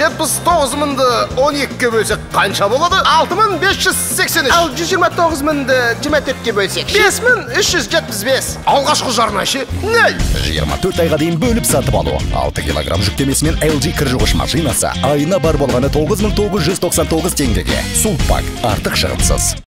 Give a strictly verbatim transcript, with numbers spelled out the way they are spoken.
жетпіс тоғыз мыңды он екіге бөлсек қанша болады? алты мың бес жүз сексен үш. Ал жүз жиырма тоғыз мыңды жиырма төртке бөлсек? бес мың үш жүз жетпіс бес. Алғашқы жарна ше? Не? жиырма төрт айға дейін бөліп сатып алу. алты килограмм жүктемесімен эл джи кір жуғыш машинасы айына бар болғаны тоғыз мың тоғыз жүз тоқсан тоғыз теңгеге. Сулпак артық шығынсыз.